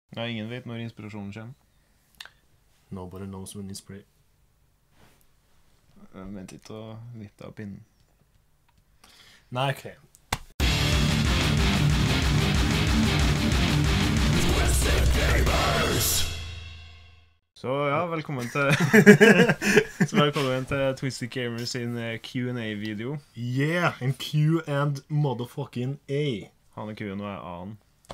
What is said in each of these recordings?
Ja, ingen vet når inspirasjonen kommer. Nobody knows when it's spray. Vent ikke å vippe av pinnen. Nei, ok. Så ja, velkommen til Twisted Gamer sin Q&A-video. Yeah, en Q and motherfucking A. Han er Q-en og jeg er A-en.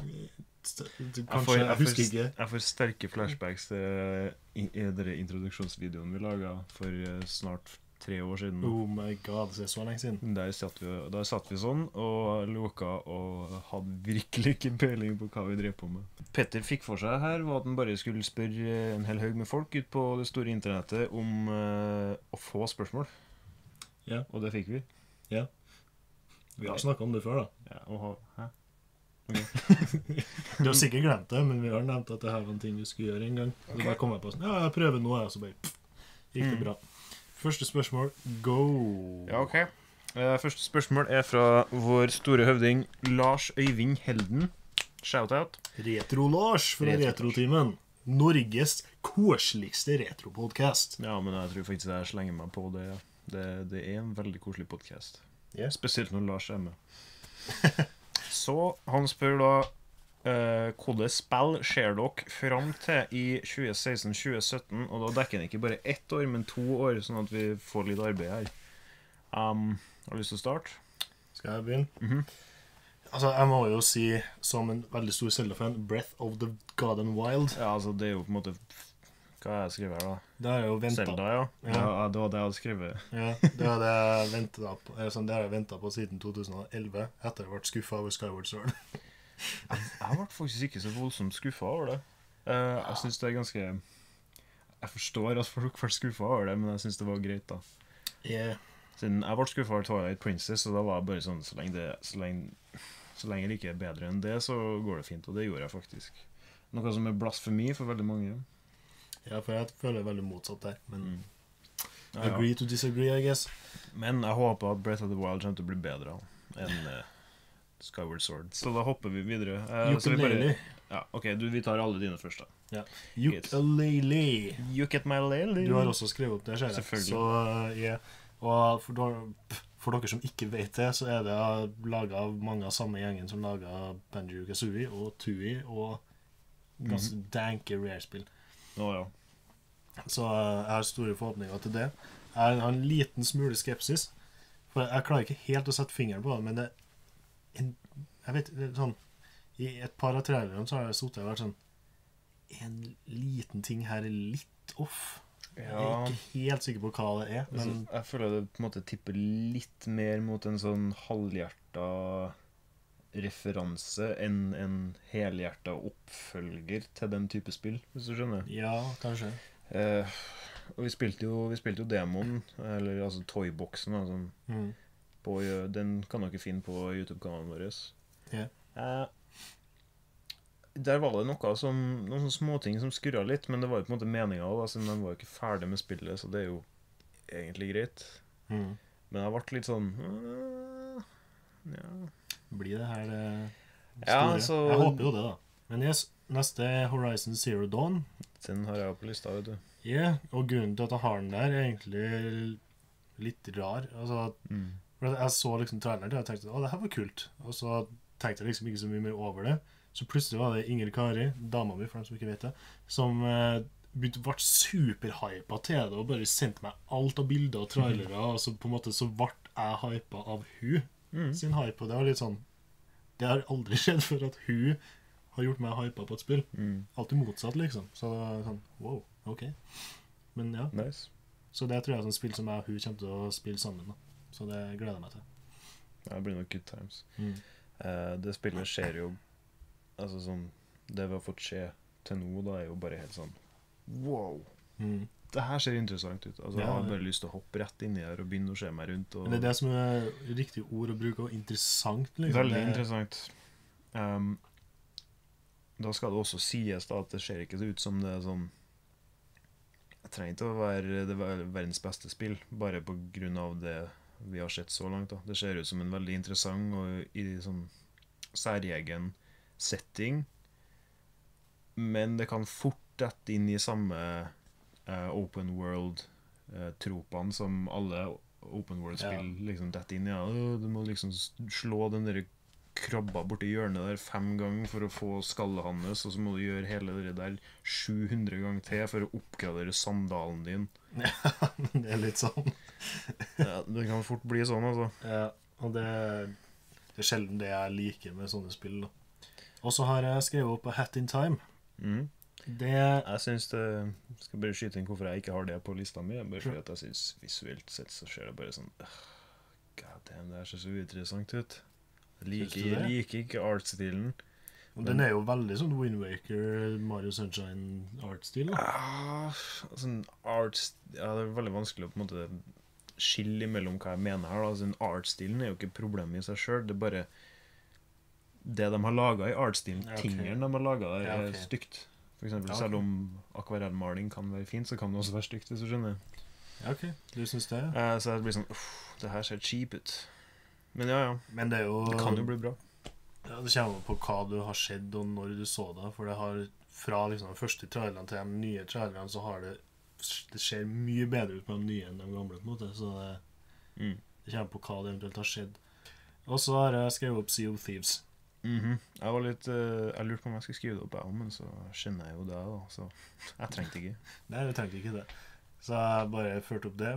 Kanskje, jeg husker ikke. Jeg får sterke flashbacks til i denne introduksjonsvideoen vi laget for snart 3 år siden. Oh my god, det er så lenge siden. Der satt vi sånn og loka og hadde virkelig ikke peiling på hva vi drev på med. Petter fikk for seg her var at han bare skulle spørre en hel haug med folk ut på det store internettet om å få spørsmål. Ja. Og det fikk vi. Ja. Vi har snakket om det før da. Ja, hæ? Okay. Du har sikkert glemt det, men vi har nevnt at det her var en ting vi skulle gjøre en gang. Så Okay. bare kom jeg på sånn, ja, jeg prøver nå, og så bare gikk det bra. Første spørsmål, go! Ja, ok. Første spørsmål er fra vår store høvding Lars Øyvind Helden. Shoutout. Retro-Lars fra Retro-teamen. Norges koseligste retro-podcast. Ja, men jeg tror faktisk jeg slenger meg på det. Det er en veldig koselig podcast. Yeah. Spesielt når Lars er med. Så han spør da hvilke spill ser dere frem til i 2016-2017, og da dekker han ikke bare 1 år, men 2 år, sånn at vi får litt arbeid her. Har du lyst til å starte? Skal jeg begynne? Mhm. Altså, jeg må jo si, som en veldig stor Zelda-fan, Breath of the God and Wild. Ja, altså det er jo på en måte hva har jeg skrevet her da? Det har jeg jo ventet. Zelda, ja. Ja, det var det jeg hadde skrevet. Ja, det har jeg ventet på. Sånn, det har jeg ventet på siden 2011, etter jeg ble skuffet over Skyward Sword. Jeg ble faktisk ikke så voldsomt skuffet over det. Jeg synes det er ganske... Jeg forstår at folk ble skuffet over det, men jeg synes det var greit da. Yeah. Siden jeg ble skuffet over Twilight Princess, og da var jeg bare sånn, så lenge det ikke er bedre enn det, så går det fint, og det gjorde jeg faktisk. Noe som er blasfemi for veldig mange. Ja, for jeg føler veldig motsatt der, men Ja. agree to disagree, I guess. Men jeg håper at Breath of the Wild kommer til å bli bedre enn Skyward Sword. Så da hopper vi videre. Så vi Ukulele. ja, ok, vi tar alle dine først da. Ja. Ukulele. You get my lily. Du har også skrevet opp det, ser jeg. Selvfølgelig. Så, ja. Og for dere som ikke vet det, så er det laget av mange av samme gjengen som laget Banjo-Kazooie og Tui og ganske danke Rare-spill. Ja. Så jeg har store forhåpninger til det. Jeg har en liten smule skepsis, for jeg klarer ikke helt å sette fingeren på det, men det jeg vet, det er sånn, i et par av trailerne så har jeg suttet og vært sånn, en liten ting her er litt off. Jeg er ikke helt sikker på hva det er, men Jeg føler det på en måte tipper litt mer mot en sånn halvhjerta referanse enn en helhjerta oppfølger til den type spill, hvis du skjønner. ja, kanskje. Og vi spilte jo demoen, eller altså toyboxen, altså, den kan dere finne på YouTube-kanalen vår. Ja. Der var det noen sånne småting som skurret litt, men det var jo på en måte meningen også, siden de var jo ikke ferdig med spillet, så det er jo egentlig greit. Men jeg ble litt sånn ja. Blir det her det store? Ja, så Jeg håper jo det da. Men yes, neste er Horizon Zero Dawn. den har jeg på lista, vet du. Ja, og grunnen til at jeg har den der er egentlig litt rar. Altså, for jeg så liksom traileren til, og jeg tenkte, det her var kult. Og så tenkte jeg liksom ikke så mye mer over det. Så plutselig var det Inger Kari, dama mi, for dem som ikke vet det, som ble superhypet til det, og bare sendte meg alt av bilder og trailere, og så på en måte så ble jeg hypet av hun sin hype, og det var litt sånn, det har aldri skjedd før at hun har gjort meg hypet på et spill. Alltid motsatt, liksom. Så det var sånn, wow, ok. Men ja, Nice. så det tror jeg er sånn spill som jeg og hun kommer til å spille sammen, da. Så det gleder jeg meg til. Ja, det blir nok good times. Det spillet skjer jo, altså sånn, det vi har fått se til nå, da er jo bare helt sånn, wow. Det her ser interessant ut. Altså, jeg har bare lyst til å hoppe rett inn i her og begynne å se meg rundt. Men det er det som er riktig ord å bruke, og interessant, liksom. Veldig interessant. Da skal det også sies da, at det ser ikke ut som det er sånn, jeg trenger ikke å være det verdens beste spill, bare på grunn av det vi har sett så langt da. Det ser ut som en veldig interessant og i sånn særegen setting. Men det kan fort dette inn i samme open world-tropene som alle open world-spill liksom dette inn i. Ja. Du må liksom slå den der krabba borti hjørnet der 5 ganger for å få skallet hans, og så må du gjøre hele det der 700 ganger til for å oppgradere sandalen din. Ja, det er litt sånn. Ja, det kan fort bli sånn, altså. Ja, og det er sjelden det jeg liker med sånne spill, da. Og så har jeg skrevet opp A Hat in Time. Jeg synes det skal bare skyte inn hvorfor jeg ikke har det på lista mi. Bare fordi at jeg synes visuelt sett så ser det bare sånn god damn, det her ser så uinteressant ut. Jeg liker ikke artstilen. Den er jo veldig sånn Wind Waker, Mario Sunshine artstil, da. Sånn ja, det er veldig vanskelig å på en måte skille imellom hva jeg mener her, da. Sånn artstilen er jo ikke problemet i seg selv. Det er bare det de har laget i artstilen, tingene de har laget der, er stygt. For eksempel, selv om akvarellmaling kan være fint, så kan det også være stygt, hvis du skjønner. Ja, ok. Du synes det? Så det blir sånn, det her ser cheap ut. Men ja. Men det er jo... Det kan jo bli bra. Ja, det kommer på hva du har sett, og når du så det. For det har, fra liksom de første trailerne til de nye trailerne, så har det ser mye bedre ut med de nye enn de gamle, på en måte. Så det kommer på hva det eventuelt har skjedd. Og så har jeg skrevet opp Sea of Thieves. Jeg var litt jeg lurte på om jeg skulle skrive det opp, men så skjønner jeg jo det da, så jeg trengte ikke. Nei, jeg trengte ikke det. Så jeg bare førte opp det,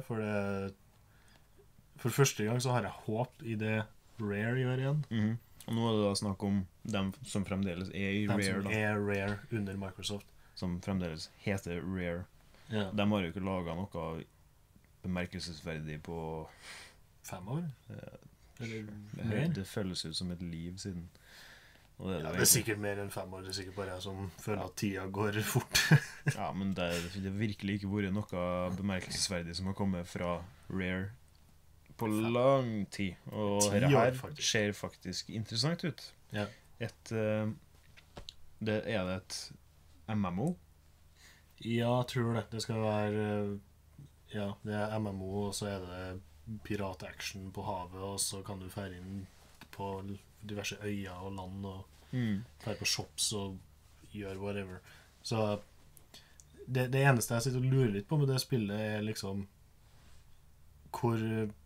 for første gang så har jeg håp i det Rare gjør igjen. Og nå er det da snakk om dem som fremdeles er i Rare, som er Rare under Microsoft. Som fremdeles heter Rare. Ja. De har jo ikke laget noe bemerkelsesverdig på 5 år. Eller det føles ut som et liv siden. Det er sikkert mer enn 5 år. Det er sikkert bare jeg som føler at tida går fort. Ja, men det har virkelig ikke vært noe bemerkelsesverdig som har kommet fra Rare på lang tid. Og dette her ser faktisk interessant ut. Ja. Er det et MMO? Ja, jeg tror det. Det skal være ja, det er MMO, og så er det pirataction på havet, og så kan du fære inn på diverse øyer og land og fære på shops og gjøre whatever. Så det eneste jeg sitter og lurer litt på med det spillet er liksom hvor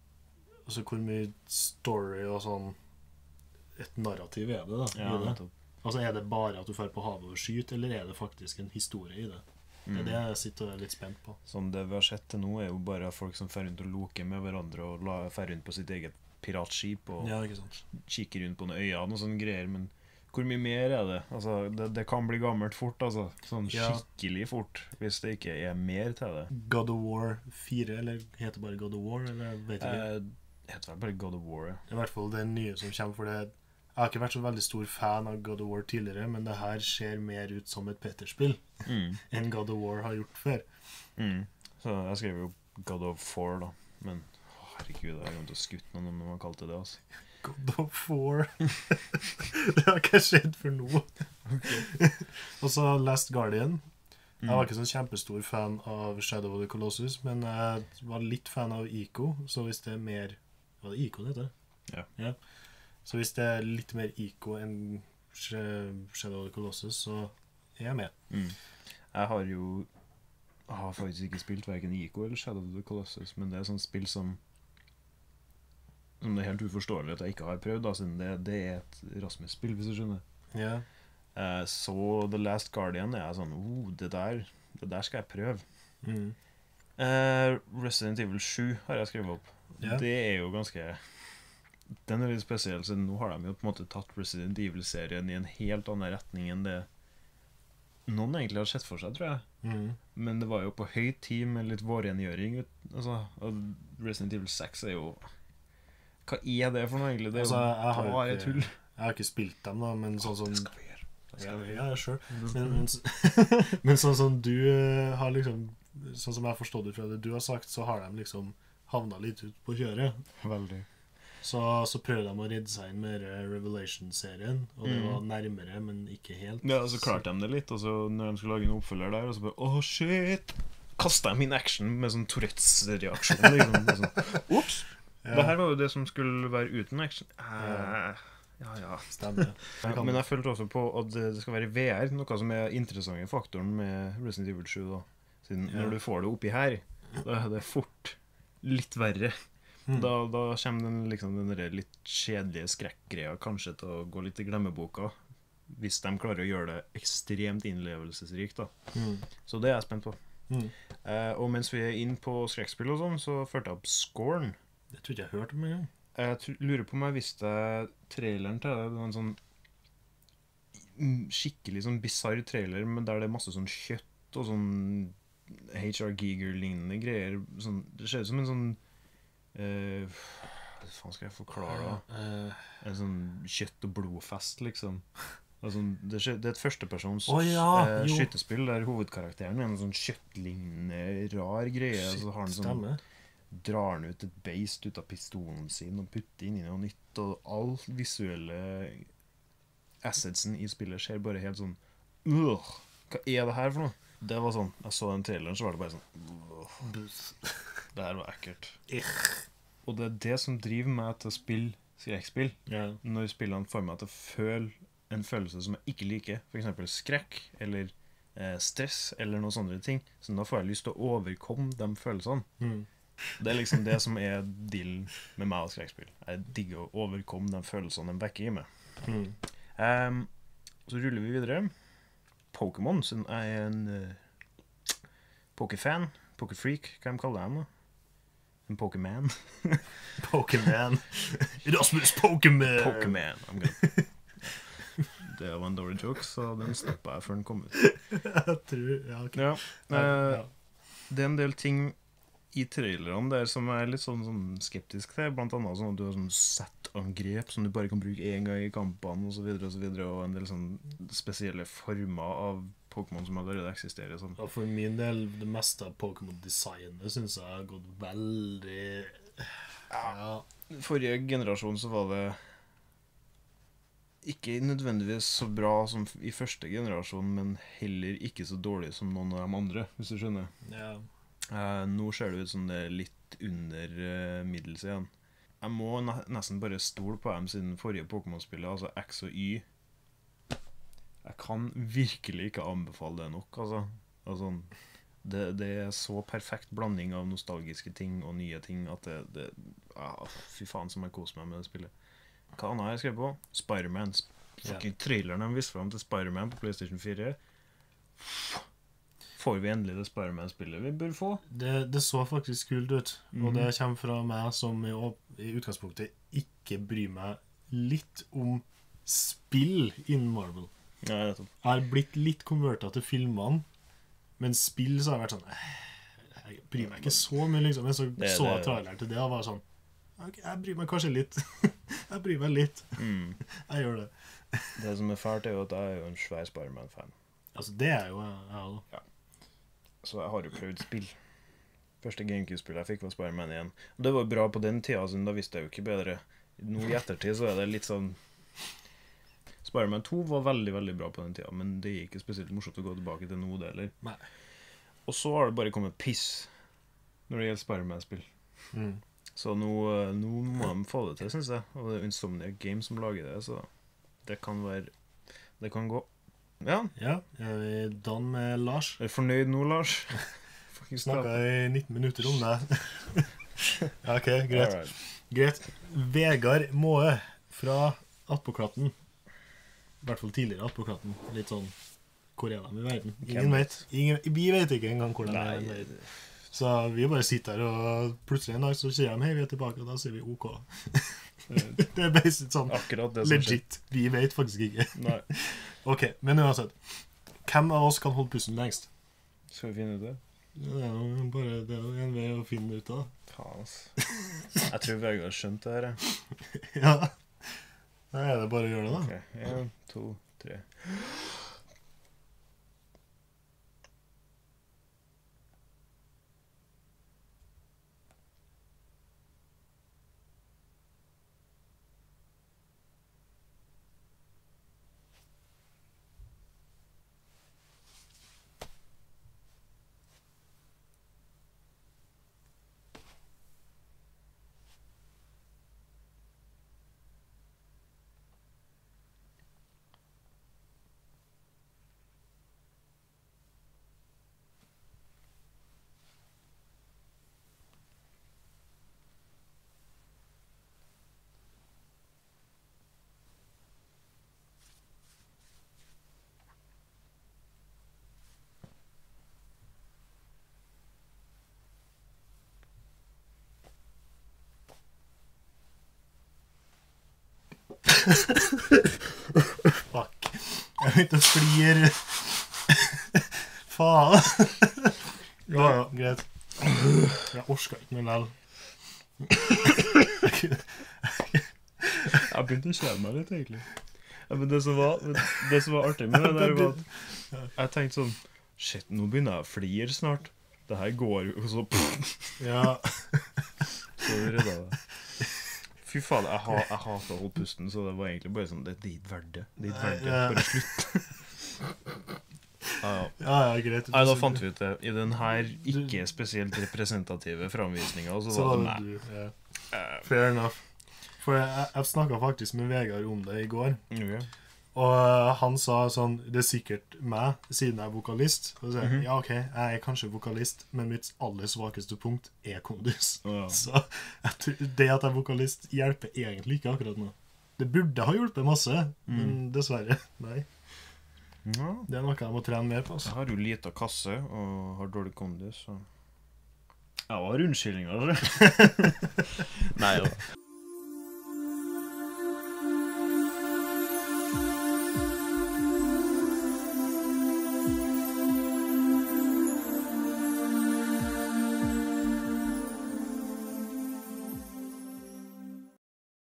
mye story og sånn et narrativ er det da i det. Altså er det bare at du færer på havet og skyter, eller er det faktisk en historie i det? Det er det jeg sitter og er litt spent på. Sånn det vi har sett til nå er jo bare folk som fer rundt og loker med hverandre og fer rundt på sitt eget piratskip og kikker rundt på noen øyer og noen sånne greier, men hvor mye mer er det? Altså, det kan bli gammelt fort, altså. Sånn skikkelig fort, hvis det ikke er mer til det. God of War 4, eller heter det bare God of War, eller vet ikke? Det heter vel bare God of War, ja. Det er i hvert fall det nye som kommer, for det jeg har ikke vært så veldig stor fan av God of War tidligere, men det her ser mer ut som et Peter-spill enn God of War har gjort før. Så jeg skrev jo God of War da, men herregud, jeg har glemt å skutt noen når man kalte det, altså. God of War. Det har ikke skjedd for noe. Og så Last Guardian. Jeg var ikke sånn kjempestor fan av Shadow of the Colossus, men jeg var litt fan av Ico, så hvis det er mer... Var det Ico det heter? Ja. Så hvis det er litt mer Ico enn Shadow of the Colossus, så er jeg med. Jeg har faktisk ikke spilt hverken Ico eller Shadow of the Colossus, men det er sånn spill som det er helt uforståelig at jeg ikke har prøvd, da, siden det er et Rasmus-spill, hvis du skjønner. Ja. Så The Last Guardian er sånn, det der skal jeg prøve. Resident Evil 7 har jeg skrevet opp. Det er jo ganske... Den er litt spesiell, så nå har de jo på en måte tatt Resident Evil-serien i en helt annen retning enn det noen egentlig har sett for seg, tror jeg. Men det var jo på høy tid med litt vårrengjøring. Altså, Resident Evil 6 er jo... Hva er det for noe, egentlig? Det er jo bare tull. Jeg har ikke spilt dem, da, men sånn som... Det skal vi gjøre. Ja, sure. Men sånn som du har liksom... Sånn som jeg har forstått det fra det du har sagt, så har de liksom havnet litt ut på kjøret. Veldig. Så prøvde de å redde seg inn med Revelation-serien, og det var nærmere, men ikke helt. Ja, så klarte de det litt, og så når de skulle lage en oppfølger der, og så bare, shit! Kastet de inn action med sånn Tourettes-reaksjon, liksom. Sånn, ups! Det her var jo det som skulle være uten action. Ja. Stemmer. Men jeg følte også på at det skal være VR, noe som er interessante faktoren med Resident Evil 7 da. Siden når du får det oppi her, da er det fort litt verre. Da kommer den der litt kjedelige skrekkgreia kanskje til å gå litt i glemmeboka, hvis de klarer å gjøre det ekstremt innlevelsesrikt da. Så det er jeg spent på. Og mens vi er inn på skrekkspill og sånn, så følte jeg opp Scorn. Det tror ikke jeg hørte om engang. Jeg lurer på om jeg visste traileren til det. Det var en sånn skikkelig sånn bizarr trailer, men der det er masse sånn kjøtt og sånn H.R. Giger-lignende greier. Sånn, det ser ut som en sånn hva faen skal jeg forklare da? En sånn kjøtt- og blodfest, liksom. Altså, det er et førstepersons skytespill der hovedkarakteren er en sånn kjøttlignende rar greie. Så har han sånn, drar han ut et beist ut av pistolen sin og putter inn i noe nytt, og all visuelle assetsen i spillet ser bare helt sånn hva er det her for noe? Det var sånn, jeg så den traileren, så var det bare sånn det her var ekkelt. Og det er det som driver meg til å spille skrekkspill. Når spillene får meg til å føle en følelse som jeg ikke liker, for eksempel skrekk eller stress eller noen sånne ting, så da får jeg lyst til å overkomme de følelsene. Det er liksom det som er dealen med meg og skrekkspill. Jeg digger å overkomme de følelsene de vekker i meg. Så ruller vi videre. Pokémon, siden jeg er en Pokéfan, Pokéfreak, hva de kaller dem da? En Pokéman. Pokéman. Rasmus Pokéman. Pokéman, I'm good. Det var en dårlig joke, så den stoppet jeg før den kom ut. Jeg tror, okay. Det er en del ting i trailerne der som er litt sånn skeptisk til, blant annet sånn at du har sånn set-angrep som du bare kan bruke en gang i kampene og så videre, og en del sånn spesielle former av Pokémon som allerede eksisterer sånn. Ja, for min del, det meste av Pokémon-designet synes jeg har gått veldig Forrige generasjon så var det ikke nødvendigvis så bra som i første generasjon, men heller ikke så dårlig som noen av de andre, hvis du skjønner. Nå ser det ut som det er litt under middels igjen. Jeg må nesten bare stole på dem siden forrige Pokémon-spillet, altså X og Y. Jeg kan virkelig ikke anbefale det nok, altså det er så perfekt blanding av nostalgiske ting og nye ting at fy faen som jeg koser meg med det spillet. Hva annet har jeg skrevet på? Spider-Man. Fucking traileren de viste frem til Spider-Man på PlayStation 4. Får vi endelig det Spider-Man-spillet vi bør få? Det så faktisk kult ut. Og det kommer fra meg som i utgangspunktet ikke bryr meg litt om spill innen Marvel. Jeg har blitt litt konvertet til filmene, men spill så har jeg vært sånn jeg bryr meg ikke så mye liksom. Men så jeg traileren til det og var sånn jeg bryr meg kanskje litt. Jeg bryr meg litt. Jeg gjør det. Det som er fælt er jo at jeg er jo en svær Spider-Man-fan. Altså det er jo jeg også. Så jeg har jo prøvd spill. Første GameCube-spillet jeg fikk var Spider-Man 1. Og det var bra på den tiden, siden da visste jeg jo ikke bedre. Nå i ettertid så er det litt sånn Spider-Man 2 var veldig, veldig bra på den tiden, men det er ikke spesielt morsomt å gå tilbake til noe det, eller? Nei. Og så har det bare kommet piss når det gjelder Spider-Man-spill. Så nå må de få det til, synes jeg. Og det er Insomniac Games som lager det, så det kan gå. Ja. Er vi done med Lars? Er du fornøyd nå, Lars? Snakket i 19 minutter om det. Ok, greit. Greit. Vegard Måe fra Attpåklatten. I hvert fall tidligere Attpåklatten. Litt sånn, hvor er de i verden? Ingen vet. Vi vet ikke engang hvor de er i verden. Så vi bare sitter her, og plutselig en dag så sier de, hei, vi er tilbake, og da sier vi OK. Det er basic sånn, legit. Vi vet faktisk ikke. Nei. Ok, men uansett. Hvem av oss kan holde pusten lengst? Skal vi finne ut det? Det er jo en vei å finne ut av. Faen, ass. Jeg tror Vegard har skjønt det her, jeg. Ja. Da er det bare å gjøre det, da. Ok, 1, 2, 3. Fuck. Jeg begynte å flire. Faen. Ja, greit. Jeg orsker ikke mer lell. Jeg begynte å kjede meg litt, egentlig. Ja, men det som var artig med det der, var at jeg tenkte sånn, shit, nå begynner jeg å flire snart. Det her går jo, og så Ja. Så redda det. Fy faen, jeg hater å holde pusten, så det var egentlig bare sånn, det er ikke verdt det. Det er ikke verdt det. Bare slutt. Ja, greit. Nei, da fant vi ut det. I den her ikke spesielt representative framvisningen, så var det meg. du, ja. Fair enough. For jeg snakket faktisk med Vegard om det i går. Okay. Og han sa sånn, det er sikkert meg, siden jeg er vokalist. Og så sier jeg, ja, ok, jeg er kanskje vokalist, men mitt aller svakeste punkt er kondus. Ja. Så jeg tror, det at jeg er vokalist hjelper egentlig ikke akkurat nå. Det burde ha hjulpet masse, men dessverre, nei. Ja. Det er noe jeg må trene mer på. Jeg har jo lite kasse, og har dårlig kondus, så... Jeg har unnskyldninger, altså. Nei, jo.